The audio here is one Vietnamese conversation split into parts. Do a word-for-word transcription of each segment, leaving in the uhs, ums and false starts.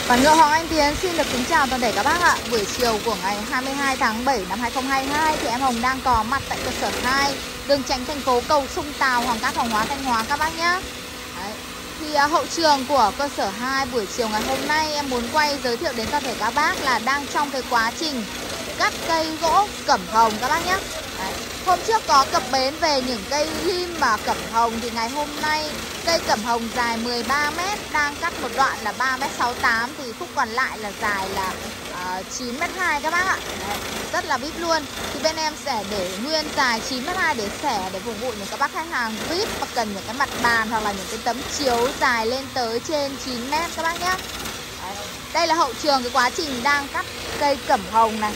Bản Ngựa Hoàng Anh Tiến xin được kính chào toàn thể các bác ạ. Buổi chiều của ngày hai mươi hai tháng bảy năm hai nghìn không trăm hai mươi hai thì em Hồng đang có mặt tại cơ sở hai, đường tránh thành phố Cầu Sung Tàu, Hoàng Cát, Hoàng Hóa, Thanh Hóa các bác nhé. Đấy. Thì uh, hậu trường của cơ sở hai buổi chiều ngày hôm nay em muốn quay giới thiệu đến toàn thể các bác là đang trong cái quá trình cắt cây gỗ cẩm hồng các bác nhé. Đấy. Hôm trước có cập bến về những cây lim và cẩm hồng thì ngày hôm nay cây cẩm hồng dài mười ba mét đang cắt một đoạn là ba mét sáu mươi tám, thì khúc còn lại là dài là uh, chín mét hai các bác ạ. Đấy, rất là vip luôn. Thì bên em sẽ để nguyên dài chín mét hai để xẻ để phục vụ những các bác khách hàng vip mà cần những cái mặt bàn hoặc là những cái tấm chiếu dài lên tới trên chín mét các bác nhé. Đấy. Đây là hậu trường cái quá trình đang cắt cây cẩm hồng này.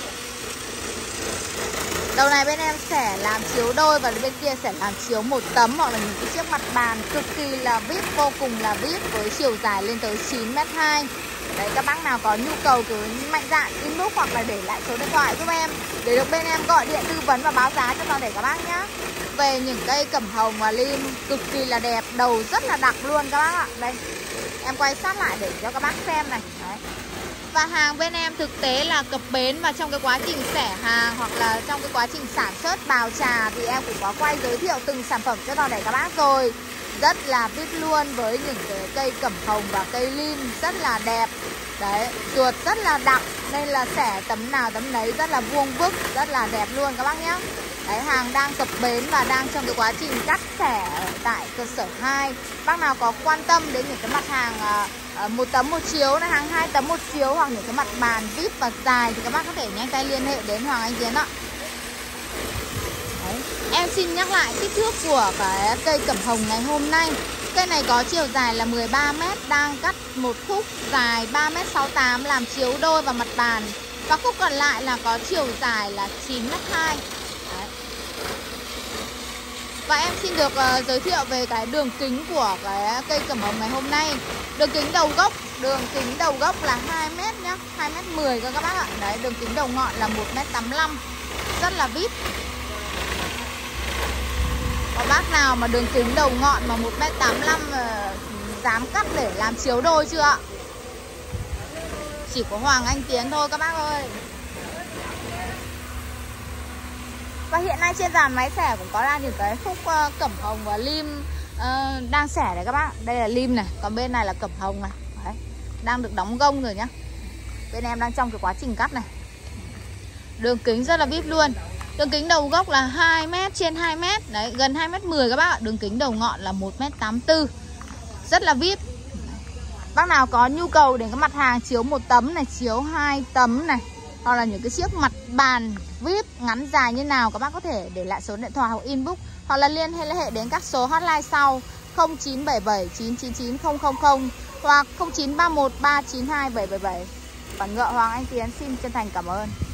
Đầu này bên em sẽ làm chiếu đôi và bên kia sẽ làm chiếu một tấm hoặc là những cái chiếc mặt bàn cực kỳ là vip, vô cùng là vip với chiều dài lên tới chín mét hai. Đấy, các bác nào có nhu cầu cứ mạnh dạn inbox hoặc là để lại số điện thoại giúp em để được bên em gọi điện tư vấn và báo giá cho toàn thể các bác nhé. Về những cây cẩm hồng và lim cực kỳ là đẹp, đầu rất là đặc luôn các bác ạ. Đây, em quay sát lại để cho các bác xem này. Đấy. Và hàng bên em thực tế là cập bến và trong cái quá trình xẻ hàng hoặc là trong cái quá trình sản xuất bào trà thì em cũng có quay giới thiệu từng sản phẩm cho toàn thể các bác rồi. Rất là vip luôn với những cái cây cẩm hồng và cây lim rất là đẹp. Đấy, ruột rất là đặc nên là xẻ tấm nào tấm đấy rất là vuông vức, rất là đẹp luôn các bác nhé. Đấy, hàng đang cập bến và đang trong cái quá trình cắt xẻ tại cơ sở hai. Bác nào có quan tâm đến những cái mặt hàng uh, một tấm một chiếu này, hàng hai tấm một chiếu hoặc những cái mặt bàn vip và dài thì các bác có thể nhanh tay liên hệ đến Hoàng Anh Tiến ạ. Đấy. Em xin nhắc lại kích thước của cái cây cẩm hồng ngày hôm nay. Cây này có chiều dài là mười ba mét, đang cắt một khúc dài ba mét sáu mươi tám làm chiếu đôi vào mặt bàn. Và khúc còn lại là có chiều dài là chín mét hai. Và em xin được uh, giới thiệu về cái đường kính của cái cây cẩm hồng ngày hôm nay. Đường kính đầu gốc, đường kính đầu gốc là hai mét nhá, hai mét mười các bác ạ. Đấy, đường kính đầu ngọn là một mét tám mươi lăm. Rất là vip. Có bác nào mà đường kính đầu ngọn mà một mét tám mươi lăm uh, dám cắt để làm chiếu đôi chưa ạ? Chỉ có Hoàng Anh Tiến thôi các bác ơi. Và hiện nay trên dàn máy xẻ cũng có ra những cái khúc uh, cẩm hồng và lim uh, đang xẻ đấy các bác. Đây là lim này, còn bên này là cẩm hồng này. Đấy, đang được đóng gông rồi nhá. Bên em đang trong cái quá trình cắt này. Đường kính rất là vip luôn. Đường kính đầu gốc là hai mét trên hai mét. Đấy, gần hai mét mười các bác ạ. Đường kính đầu ngọn là một mét tám mươi tư. Rất là vip. Bác nào có nhu cầu đến cái mặt hàng chiếu một tấm này, chiếu hai tấm này, hoặc là những cái chiếc mặt bàn vip ngắn dài như nào, các bác có thể để lại số điện thoại hoặc inbox hoặc là liên hệ đến các số hotline sau không chín bảy bảy chín chín chín không không không hoặc không chín ba một ba chín hai bảy bảy bảy. Bản Ngựa Hoàng Anh Tiến xin chân thành cảm ơn.